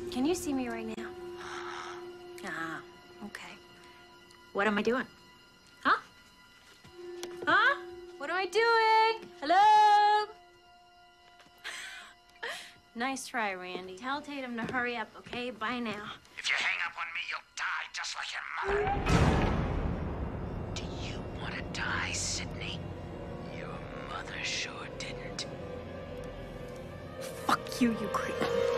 Can you see me right now? Ah, okay. What am I doing? Huh? Huh? What am I doing? Hello? Nice try, Randy. Tell Tatum to hurry up, okay? Bye now. If you hang up on me, you'll die just like your mother. Do you want to die, Sydney? Your mother sure didn't. Fuck you, you creep.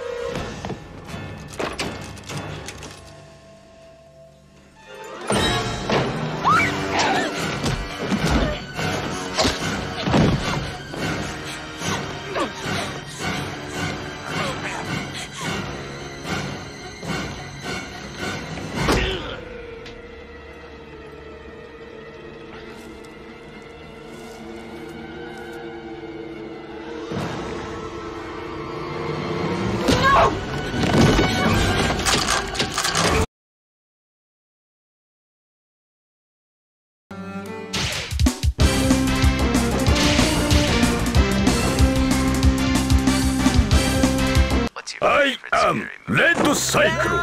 I am Red Cyclone.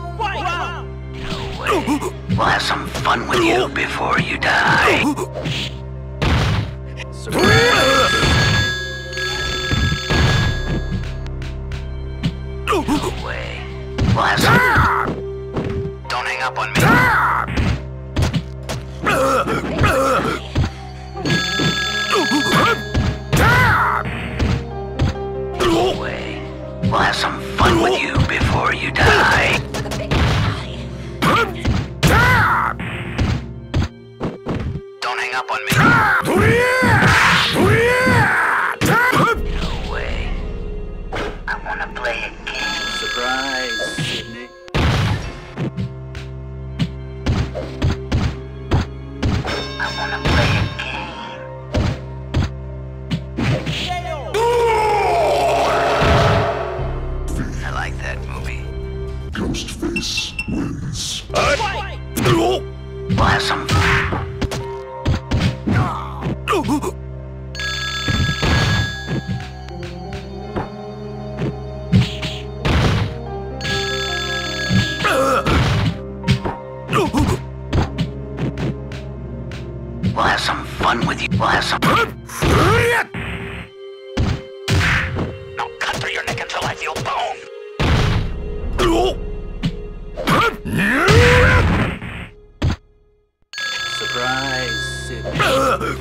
No way. We'll have some fun with you before you die. No way. We'll have some... Don't hang up on me. No way. We'll have some fun with you before you die. Don't hang up on me. No way. I want to play a game. Surprise, Sydney. I want to play a game. I like that movie. Ghostface wins. We'll have some fun. We'll have some fun with you. We'll have some... Now cut through your neck until I feel bone. Surprise, Sydney.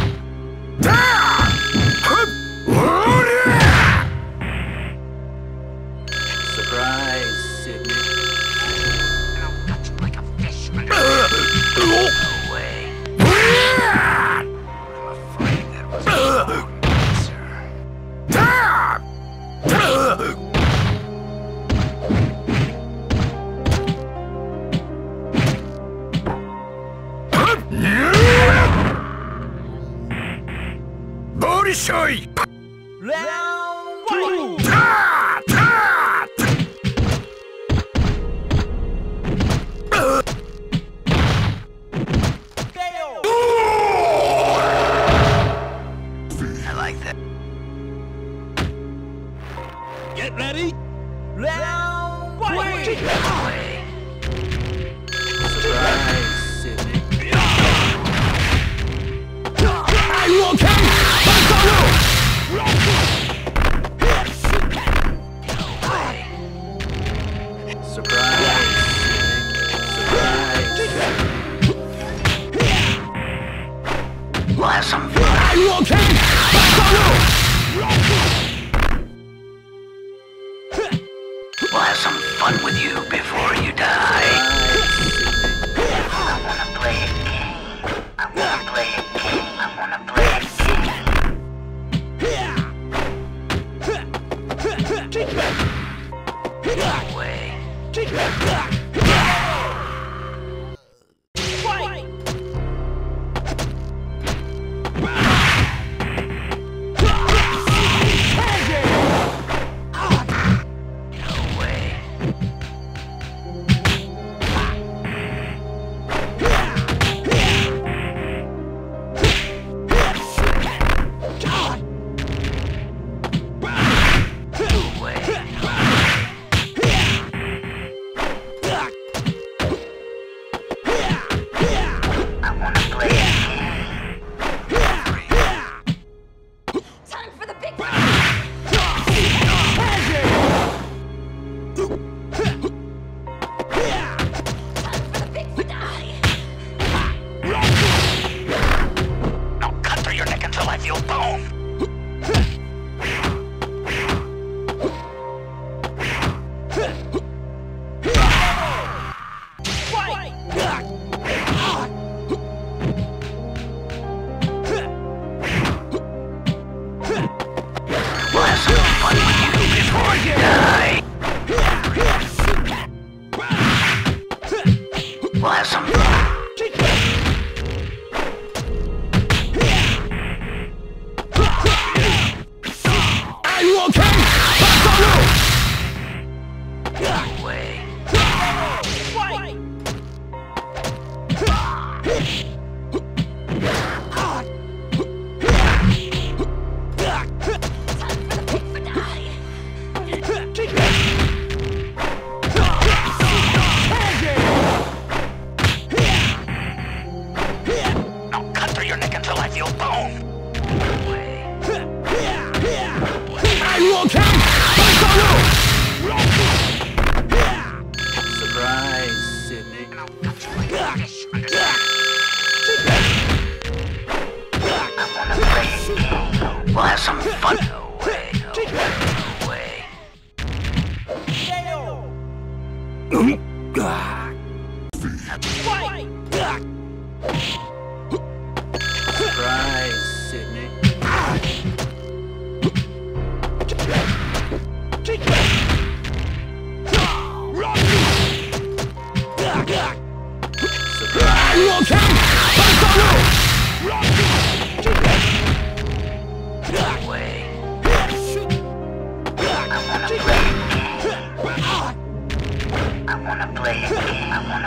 Surprise, Sydney. And I'll cut you like a fish. No way. I'm afraid that was the wrong answer. Body shy. Round two. I like that. Get ready. Round one. No way. Surprise, Sydney. Are you okay? No way. Surprise, Sydney. Surprise. We'll have some fun. Are you okay? We'll have some fun with you before you die. I wanna play a game. I wanna play a game. I wanna play a game. No way. No way. No way.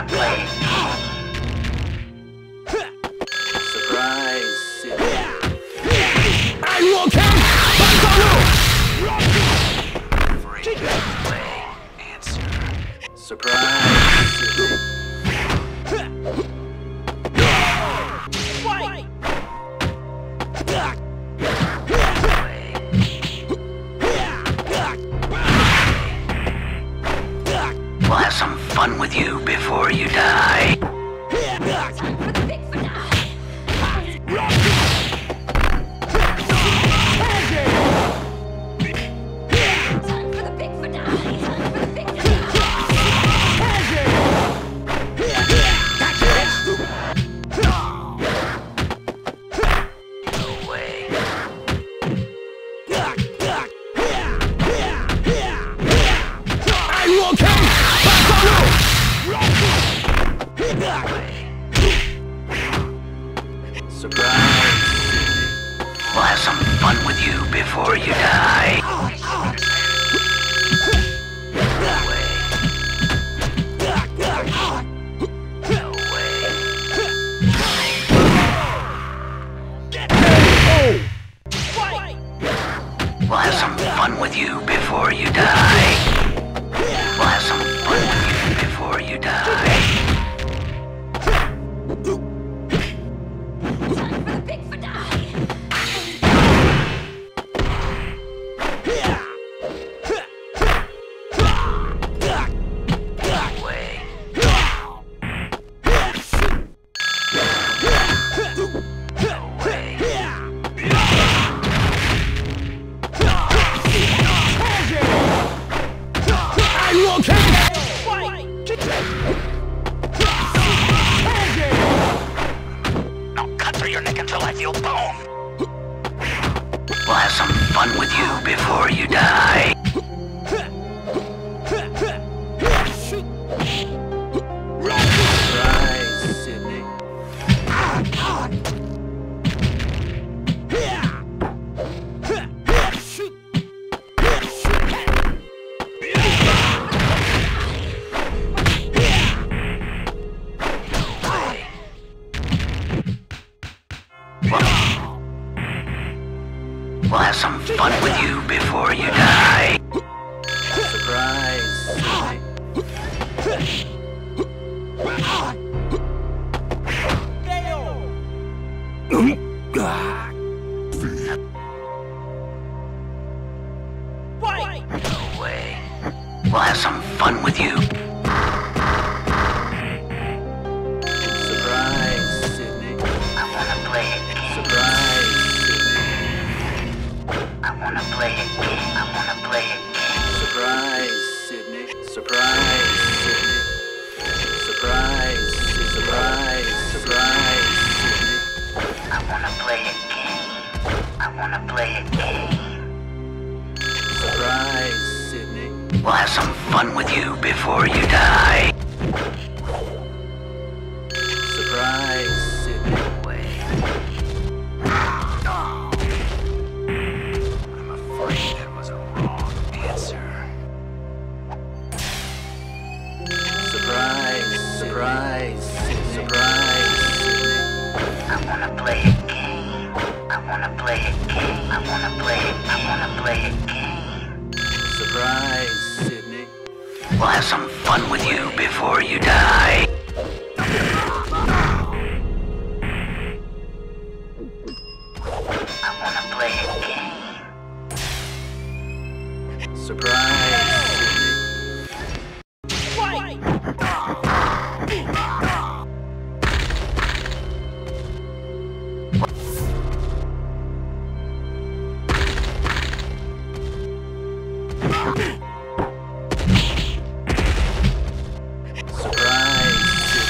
wanna play a game. Surprise, Sydney. I will count! Free play. Answer. Surprise, Sydney. Play. We'll have some fun with you before you die. Time for the big finale. Time for the big finale. Time for the big No way. I will count! Surprise, Sydney. We'll have some fun with you before you die. No way. No way. We'll have some fun with you before you die. We'll have some fun with you before you die. Time for the big finale. No way. No way. I will count! I'll cut through your neck until I feel bone. We'll have some fun with you before you die. Surprise, Sydney. We'll have some fun with you before you die. Surprise, Sydney. No way. We'll have some fun with you. Surprise, Sydney. I wanna play a game. Surprise, Sydney. I wanna play a game. I wanna play a game. Surprise, Sydney. Surprise, Sydney. Surprise, surprise, surprise, Sydney. I wanna play a game. I wanna play a game. Surprise, Sydney. We'll have some fun with you before you die. Surprise, Sydney. I'm afraid that was a wrong answer. Surprise, surprise, surprise, Sydney. I wanna play a game. I wanna play a game. I wanna play it. I wanna play a game. Surprise, Sydney. We'll have some fun with you before you die. I wanna play a game. Surprise, Sydney. Surprise,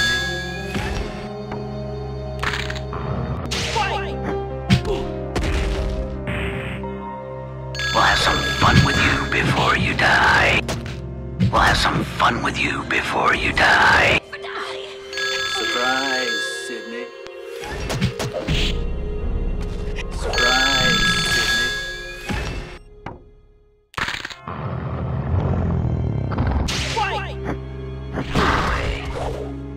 We'll have some fun with you before you die. We'll have some fun with you before you die. surprise, Sydney. Surprise, Sydney. No way.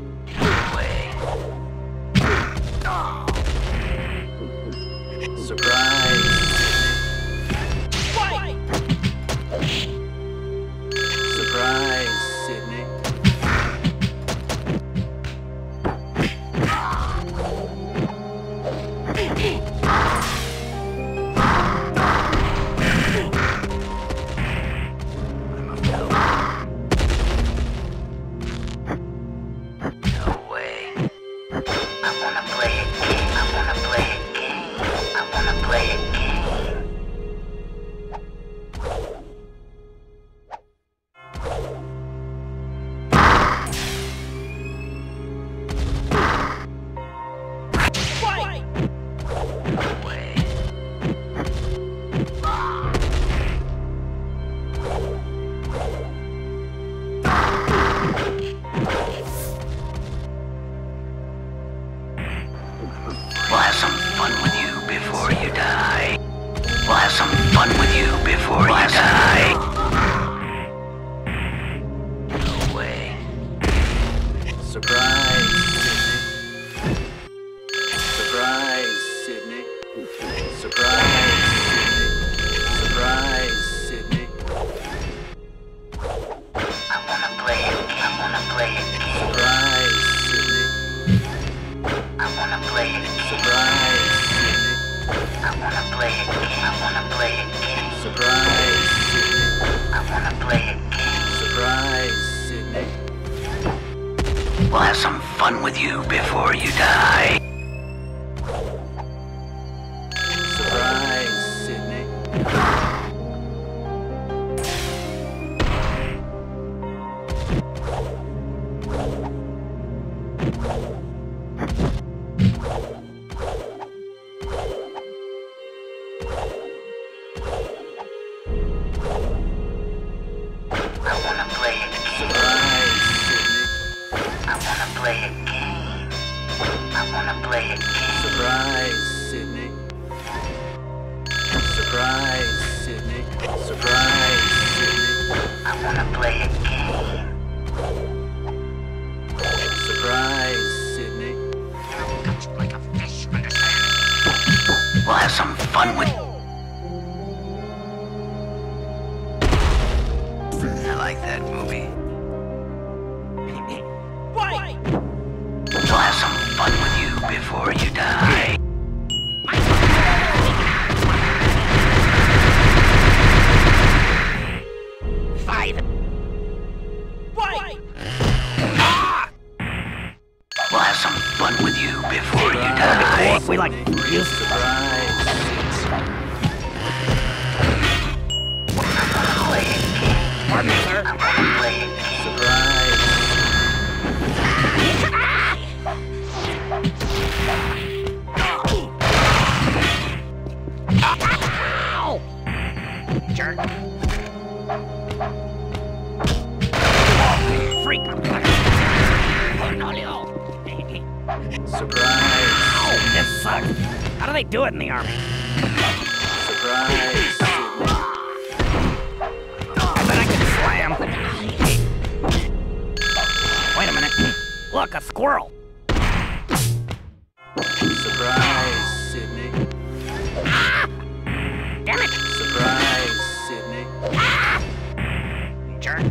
Surprise, Sydney. Surprise, Sydney. Surprise, Sydney. Surprise, Sydney. I wanna play a game. Surprise, Sydney. I wanna play a game. Surprise, Sydney. I wanna play a game. I wanna play a game. Surprise, Sydney. I wanna play a game. Surprise, Sydney. We'll have some fun with you before you die. Surprise, Sydney. I wanna play a game. Surprise, Sydney. I wanna play a game. I wanna play a game. Surprise, Sydney. Surprise, Sydney. Surprise, Sydney. I wanna play a game. Surprise, Sydney. Cut you like a fish, understand? We'll have some fun with. I like that movie. We'll have some fun with you before you die. We'll have some fun with you before you die. We like use Surprise. pardon me, sir. Surprise. Jerk. Freak. Surprise. This sucks. How do they do it in the army? Surprise. Sydney. I bet I can slam. Wait a minute. Look, a squirrel. Surprise, Sydney. Damn it. Surprise, Sydney. Jerk.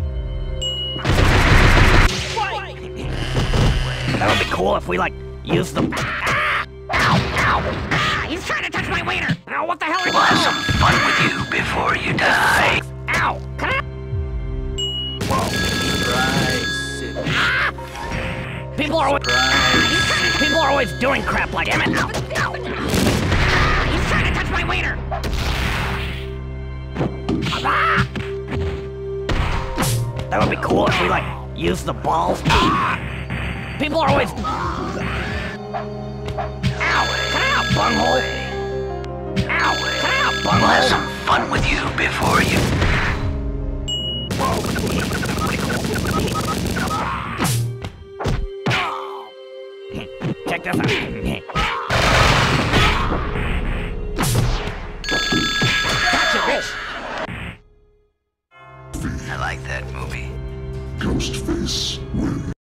That would be cool if we, like, used them. Ow! Ow! He's trying to touch my wiener! Now, what the hell are you We'll have doing? some fun with you before you die. Ow! Cut it! Whoa! Surprise, Sydney. People are always... Surprise. People are always doing crap like... Damn it! Ow! He's trying to touch my wiener! Ah! That would be cool if we, like, used the balls. People are always... Ow! Cut out, bunghole! Ow! Cut out, We'll have bunghole! some fun with you before you. Check this out. Gotcha, bitch! I like that movie. Ghostface wins.